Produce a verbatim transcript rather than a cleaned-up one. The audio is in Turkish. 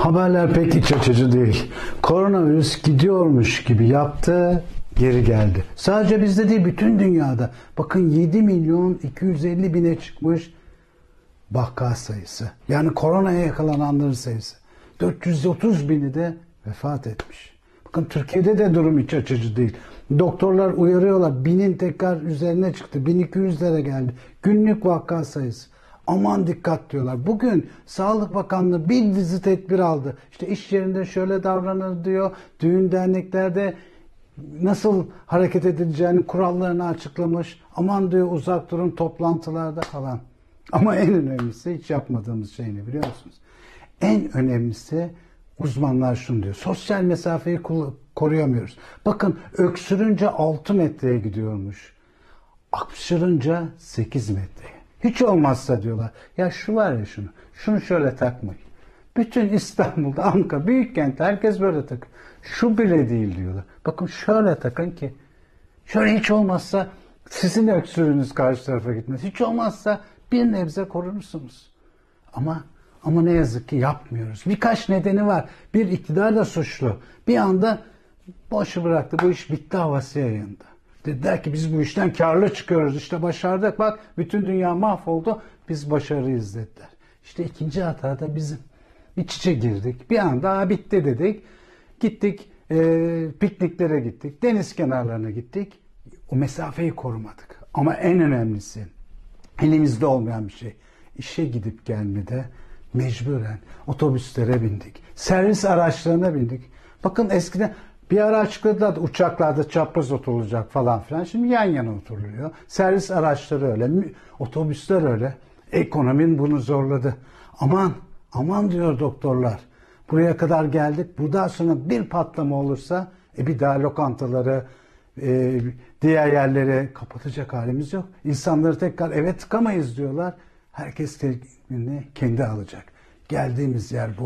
Haberler pek iç açıcı değil. Koronavirüs gidiyormuş gibi yaptı, geri geldi. Sadece bizde değil, bütün dünyada. Bakın yedi milyon iki yüz elli bine çıkmış vaka sayısı. Yani koronaya yakalananların sayısı. dört yüz otuz bini de vefat etmiş. Bakın Türkiye'de de durum iç açıcı değil. Doktorlar uyarıyorlar. Binin tekrar üzerine çıktı. bin iki yüzlere geldi. Günlük vaka sayısı. Aman dikkat diyorlar. Bugün Sağlık Bakanlığı bir dizi tedbir aldı. İşte iş yerinde şöyle davranır diyor. Düğün derneklerde nasıl hareket edileceğini kurallarını açıklamış. Aman diyor uzak durun toplantılarda falan. Ama en önemlisi hiç yapmadığımız şey ne biliyor musunuz? En önemlisi uzmanlar şunu diyor. Sosyal mesafeyi koruyamıyoruz. Bakın öksürünce altı metreye gidiyormuş. Hapşırınca sekiz metreye. Hiç olmazsa diyorlar. Ya şu var ya şunu. Şunu şöyle takmayın. Bütün İstanbul'da, Ankara, büyük kent herkes böyle takıyor. Şu bile değil diyorlar. Bakın şöyle takın ki şöyle hiç olmazsa sizin öksürüğünüz karşı tarafa gitmez. Hiç olmazsa bir nebze korunursunuz. Ama ama ne yazık ki yapmıyoruz. Birkaç nedeni var. Bir, iktidar da suçlu. Bir anda boşu bıraktı. Bu iş bitti havası yayıldı. Dediler ki biz bu işten karlı çıkıyoruz. İşte başardık. Bak bütün dünya mahvoldu. Biz başarıyız dediler. İşte ikinci hata da bizim. İç içe girdik. Bir anda bitti dedik. Gittik e, pikniklere gittik. Deniz kenarlarına gittik. O mesafeyi korumadık. Ama en önemlisi elimizde olmayan bir şey. İşe gidip gelmede mecburen otobüslere bindik. Servis araçlarına bindik. Bakın eskiden bir ara açıkladılar da uçaklarda çapraz oturulacak falan filan. Şimdi yan yana oturuluyor. Servis araçları öyle. Otobüsler öyle. Ekonomin bunu zorladı. Aman, aman diyor doktorlar. Buraya kadar geldik. Buradan sonra bir patlama olursa e bir daha lokantaları, e, diğer yerleri kapatacak halimiz yok. İnsanları tekrar eve tıkamayız diyorlar. Herkes kendini kendi alacak. Geldiğimiz yer bu.